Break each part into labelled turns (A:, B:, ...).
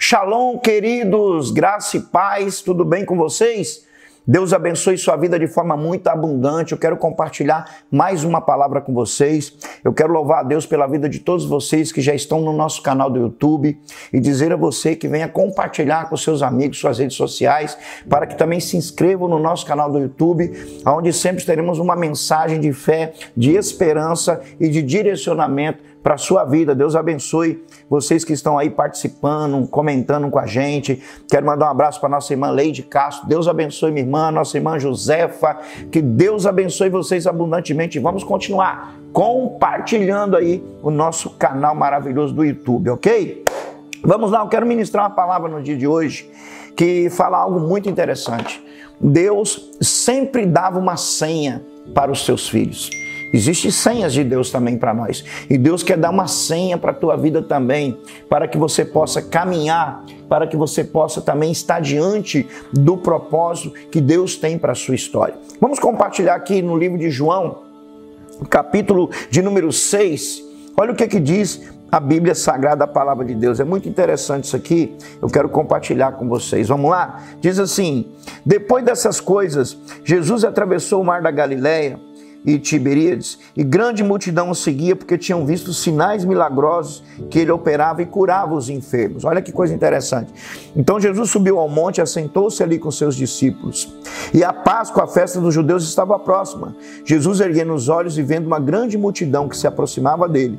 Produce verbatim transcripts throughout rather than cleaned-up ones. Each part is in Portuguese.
A: Shalom, queridos, graça e paz, tudo bem com vocês? Deus abençoe sua vida de forma muito abundante. Eu quero compartilhar mais uma palavra com vocês. Eu quero louvar a Deus pela vida de todos vocês que já estão no nosso canal do YouTube e dizer a você que venha compartilhar com seus amigos, suas redes sociais, para que também se inscrevam no nosso canal do YouTube, onde sempre teremos uma mensagem de fé, de esperança e de direcionamento para a sua vida. Deus abençoe vocês que estão aí participando, comentando com a gente. Quero mandar um abraço para nossa irmã Leide Castro. Deus abençoe minha irmã, nossa irmã Josefa. Que Deus abençoe vocês abundantemente. Vamos continuar compartilhando aí o nosso canal maravilhoso do YouTube, ok? Vamos lá, eu quero ministrar uma palavra no dia de hoje que fala algo muito interessante. Deus sempre dava uma senha para os seus filhos. Existem senhas de Deus também para nós. E Deus quer dar uma senha para a tua vida também, para que você possa caminhar, para que você possa também estar diante do propósito que Deus tem para a sua história. Vamos compartilhar aqui no livro de João, capítulo de número seis. Olha o que que diz a Bíblia Sagrada, a palavra de Deus. É muito interessante isso aqui, eu quero compartilhar com vocês. Vamos lá? Diz assim: depois dessas coisas, Jesus atravessou o mar da Galileia e Tiberíades, e grande multidão o seguia, porque tinham visto sinais milagrosos que ele operava e curava os enfermos. Olha que coisa interessante. Então Jesus subiu ao monte, assentou-se ali com seus discípulos. E a Páscoa, a festa dos judeus, estava próxima. Jesus, erguendo os olhos e vendo uma grande multidão que se aproximava dele,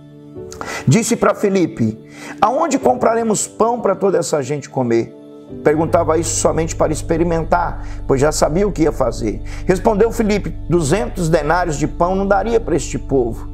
A: disse para Filipe: aonde compraremos pão para toda essa gente comer? Perguntava isso somente para experimentar, pois já sabia o que ia fazer. Respondeu Filipe: duzentos denários de pão não daria para este povo.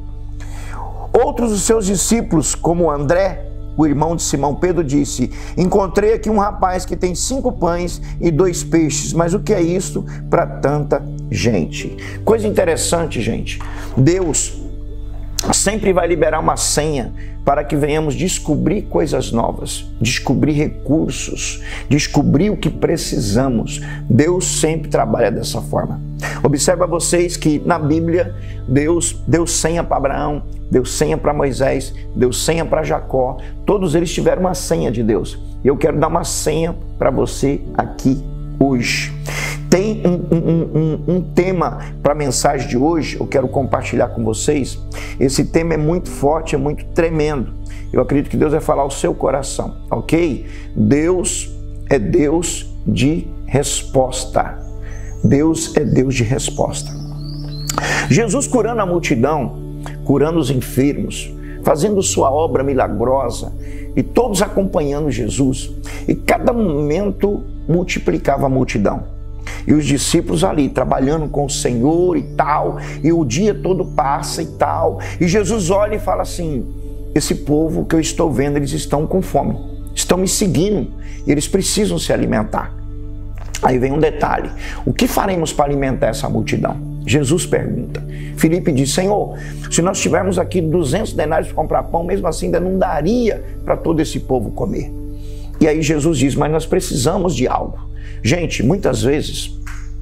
A: Outros dos seus discípulos, como André, o irmão de Simão Pedro, disse: encontrei aqui um rapaz que tem cinco pães e dois peixes, mas o que é isso para tanta gente? Coisa interessante, gente. Deus sempre vai liberar uma senha para que venhamos descobrir coisas novas, descobrir recursos, descobrir o que precisamos. Deus sempre trabalha dessa forma. Observa vocês que na Bíblia, Deus deu senha para Abraão, deu senha para Moisés, deu senha para Jacó. Todos eles tiveram uma senha de Deus. E eu quero dar uma senha para você aqui hoje. Tem um, um, um, um tema para a mensagem de hoje, eu quero compartilhar com vocês. Esse tema é muito forte, é muito tremendo. Eu acredito que Deus vai falar ao seu coração, ok? Deus é Deus de resposta. Deus é Deus de resposta. Jesus curando a multidão, curando os enfermos, fazendo sua obra milagrosa, e todos acompanhando Jesus. E cada momento multiplicava a multidão. E os discípulos ali, trabalhando com o Senhor e tal, e o dia todo passa e tal, e Jesus olha e fala assim: esse povo que eu estou vendo, eles estão com fome, estão me seguindo, e eles precisam se alimentar. Aí vem um detalhe: o que faremos para alimentar essa multidão? Jesus pergunta. Filipe diz: Senhor, se nós tivermos aqui duzentos denários para comprar pão, mesmo assim ainda não daria para todo esse povo comer. E aí Jesus diz: mas nós precisamos de algo. Gente, muitas vezes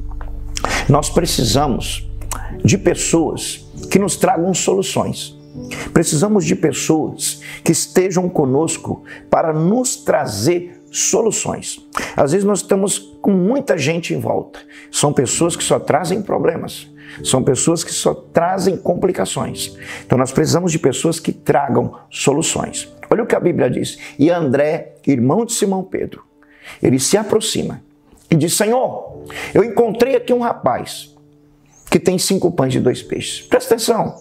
A: nós precisamos de pessoas que nos tragam soluções. Precisamos de pessoas que estejam conosco para nos trazer soluções. Às vezes nós estamos com muita gente em volta. São pessoas que só trazem problemas. São pessoas que só trazem complicações. Então nós precisamos de pessoas que tragam soluções. Olha o que a Bíblia diz. E André, irmão de Simão Pedro, ele se aproxima e diz: Senhor, eu encontrei aqui um rapaz que tem cinco pães e dois peixes. Presta atenção.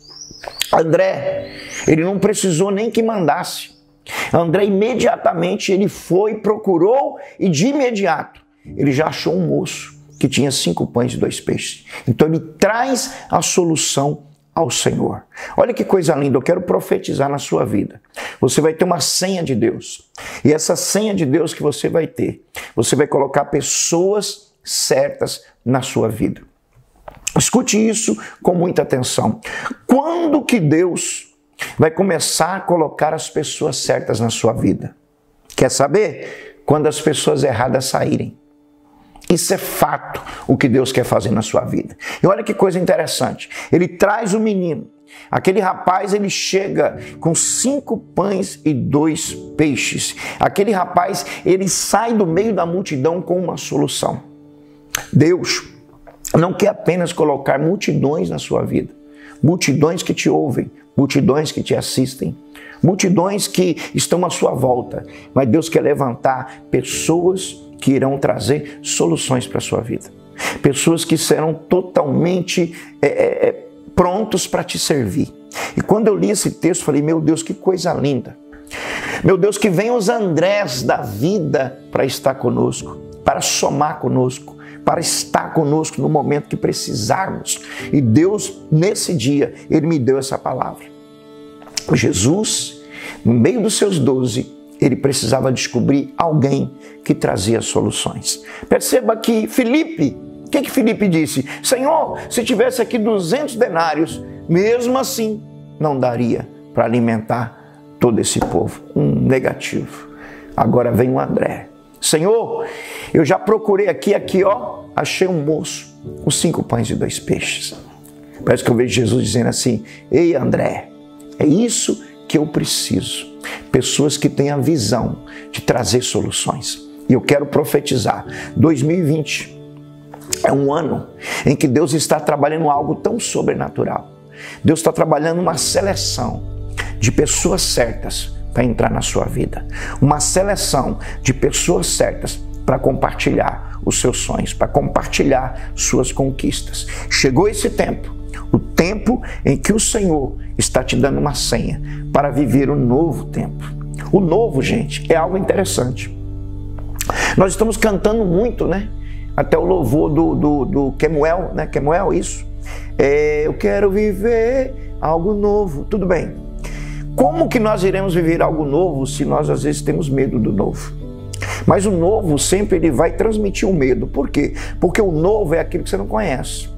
A: André, ele não precisou nem que mandasse. André imediatamente ele foi, procurou e de imediato ele já achou um moço que tinha cinco pães e dois peixes. Então ele traz a solução ao Senhor. Olha que coisa linda, eu quero profetizar na sua vida. Você vai ter uma senha de Deus. E essa senha de Deus que você vai ter, você vai colocar pessoas certas na sua vida. Escute isso com muita atenção. Quando que Deus vai começar a colocar as pessoas certas na sua vida? Quer saber? Quando as pessoas erradas saírem. Isso é fato, o que Deus quer fazer na sua vida. E olha que coisa interessante. Ele traz o menino, Aquele rapaz, ele chega com cinco pães e dois peixes. Aquele rapaz, ele sai do meio da multidão com uma solução. Deus não quer apenas colocar multidões na sua vida, multidões que te ouvem, multidões que te assistem, multidões que estão à sua volta, mas Deus quer levantar pessoas que irão trazer soluções para a sua vida. Pessoas que serão totalmente é, é, prontos para te servir. E quando eu li esse texto, falei, meu Deus, que coisa linda. Meu Deus, que venham os Andrés da vida para estar conosco, para somar conosco, para estar conosco no momento que precisarmos. E Deus, nesse dia, Ele me deu essa palavra. Jesus, no meio dos seus doze, ele precisava descobrir alguém que trazia soluções. Perceba que Filipe, o que que Filipe disse? Senhor, se tivesse aqui duzentos denários, mesmo assim, não daria para alimentar todo esse povo. Um negativo. Agora vem o André. Senhor, eu já procurei aqui, aqui, ó, achei um moço com cinco pães e dois peixes. Parece que eu vejo Jesus dizendo assim, ei André, é isso que eu preciso. Pessoas que têm a visão de trazer soluções. E eu quero profetizar, dois mil e vinte é um ano em que Deus está trabalhando algo tão sobrenatural. Deus está trabalhando uma seleção de pessoas certas para entrar na sua vida. Uma seleção de pessoas certas para compartilhar os seus sonhos, para compartilhar suas conquistas. Chegou esse tempo, o tempo em que o Senhor está te dando uma senha para viver o novo tempo. O novo, gente, é algo interessante. Nós estamos cantando muito, né? Até o louvor do, do, do Kemuel, né? Kemuel, isso. É, eu quero viver algo novo. Tudo bem. Como que nós iremos viver algo novo se nós às vezes temos medo do novo? Mas o novo sempre ele vai transmitir o medo. Por quê? Porque o novo é aquilo que você não conhece.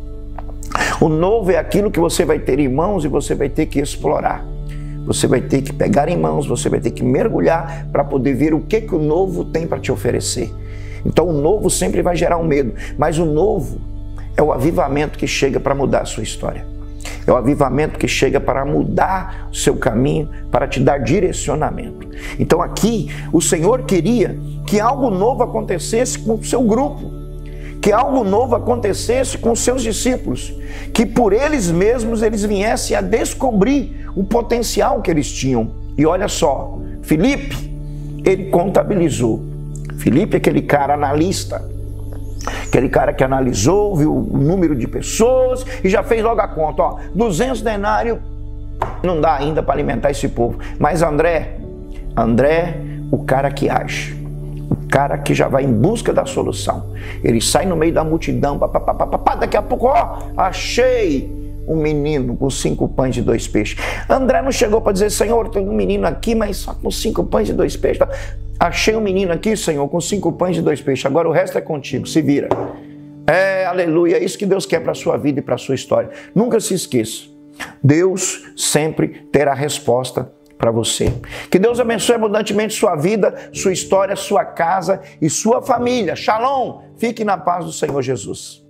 A: O novo é aquilo que você vai ter em mãos e você vai ter que explorar. Você vai ter que pegar em mãos, você vai ter que mergulhar para poder ver o que, que o novo tem para te oferecer. Então o novo sempre vai gerar um medo, mas o novo é o avivamento que chega para mudar a sua história. É o avivamento que chega para mudar o seu caminho, para te dar direcionamento. Então aqui o Senhor queria que algo novo acontecesse com o seu grupo, que algo novo acontecesse com os seus discípulos, que por eles mesmos eles viessem a descobrir o potencial que eles tinham. E olha só, Filipe, ele contabilizou. Filipe é aquele cara analista, aquele cara que analisou, viu o número de pessoas e já fez logo a conta. Ó, duzentos denários não dá ainda para alimentar esse povo. Mas André, André, o cara que age, o cara que já vai em busca da solução. Ele sai no meio da multidão, pá, pá, pá, pá, pá, daqui a pouco, ó, achei um menino com cinco pães e dois peixes. André não chegou para dizer, Senhor, tem um menino aqui, mas só com cinco pães e dois peixes. Achei um menino aqui, Senhor, com cinco pães e dois peixes. Agora o resto é contigo, se vira. É, aleluia, é isso que Deus quer para a sua vida e para a sua história. Nunca se esqueça, Deus sempre terá resposta para você. Que Deus abençoe abundantemente sua vida, sua história, sua casa e sua família. Shalom, fique na paz do Senhor Jesus.